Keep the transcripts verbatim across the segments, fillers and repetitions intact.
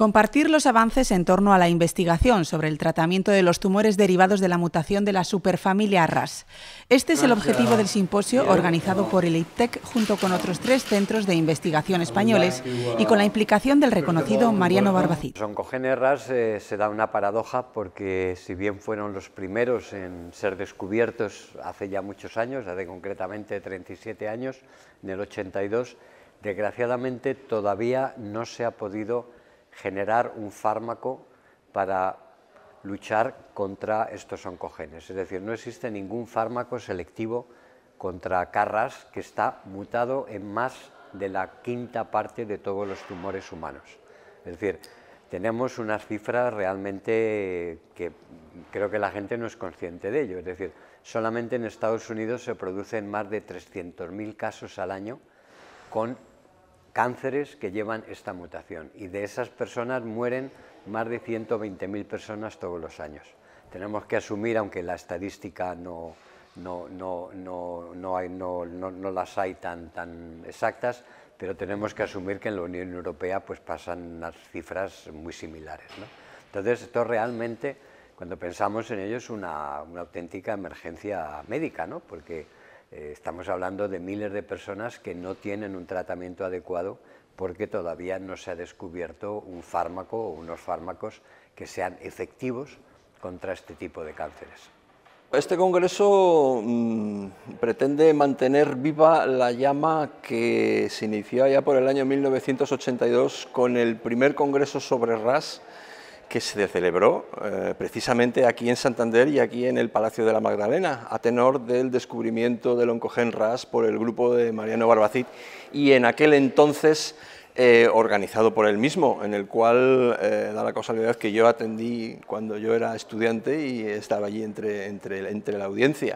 Compartir los avances en torno a la investigación sobre el tratamiento de los tumores derivados de la mutación de la superfamilia R A S. Este es el objetivo del simposio organizado por el I P T E C junto con otros tres centros de investigación españoles y con la implicación del reconocido Mariano Barbacid. Los oncogenes R A S eh, se da una paradoja porque si bien fueron los primeros en ser descubiertos hace ya muchos años, hace concretamente treinta y siete años, en el ochenta y dos, desgraciadamente todavía no se ha podido generar un fármaco para luchar contra estos oncogenes. Es decir, no existe ningún fármaco selectivo contra K R A S que está mutado en más de la quinta parte de todos los tumores humanos. Es decir, tenemos unas cifras realmente que creo que la gente no es consciente de ello. Es decir, solamente en Estados Unidos se producen más de trescientos mil casos al año con cánceres que llevan esta mutación, y de esas personas mueren más de ciento veinte mil personas todos los años. Tenemos que asumir, aunque la estadística no, no, no, no, no, hay, no, no, no las hay tan, tan exactas, pero tenemos que asumir que en la Unión Europea pues pasan unas cifras muy similares, ¿no? Entonces, esto realmente, cuando pensamos en ello, es una, una auténtica emergencia médica, ¿no? Porque Eh, estamos hablando de miles de personas que no tienen un tratamiento adecuado porque todavía no se ha descubierto un fármaco o unos fármacos que sean efectivos contra este tipo de cánceres. Este congreso mmm, pretende mantener viva la llama que se inició allá por el año mil novecientos ochenta y dos con el primer congreso sobre R A S que se celebró eh, precisamente aquí en Santander y aquí en el Palacio de la Magdalena, a tenor del descubrimiento del oncogen R A S por el grupo de Mariano Barbacid, y en aquel entonces eh, organizado por él mismo, en el cual eh, da la casualidad que yo atendí cuando yo era estudiante y estaba allí entre, entre, entre la audiencia.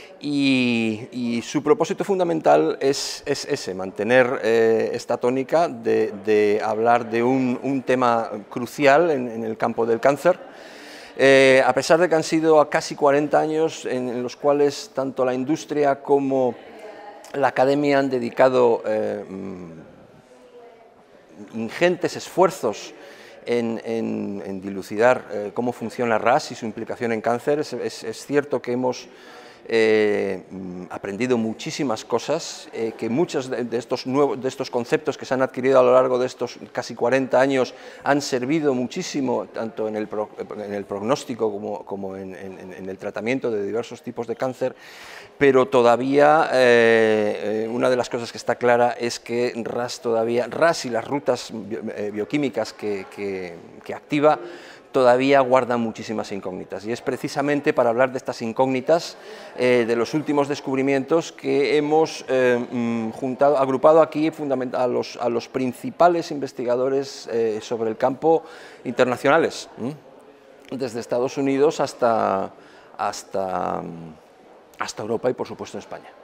Y, y su propósito fundamental es, es ese, mantener eh, esta tónica de, de hablar de un, un tema crucial en, en el campo del cáncer, eh, a pesar de que han sido casi cuarenta años en, en los cuales tanto la industria como la academia han dedicado eh, ingentes esfuerzos en, en, en dilucidar eh, cómo funciona R A S y su implicación en cáncer. Es, es, es cierto que hemos Eh, aprendido muchísimas cosas, eh, que muchos de, de, estos nuevos, de estos conceptos que se han adquirido a lo largo de estos casi cuarenta años han servido muchísimo tanto en el, pro, en el pronóstico como, como en, en, en el tratamiento de diversos tipos de cáncer, pero todavía eh, una de las cosas que está clara es que R A S todavía, R A S y las rutas bio, eh, bioquímicas que, que, que activa todavía guardan muchísimas incógnitas, y es precisamente para hablar de estas incógnitas, eh, de los últimos descubrimientos, que hemos eh, juntado, agrupado aquí a los, a los principales investigadores eh, sobre el campo internacionales, ¿eh? Desde Estados Unidos hasta, hasta, hasta Europa y por supuesto España.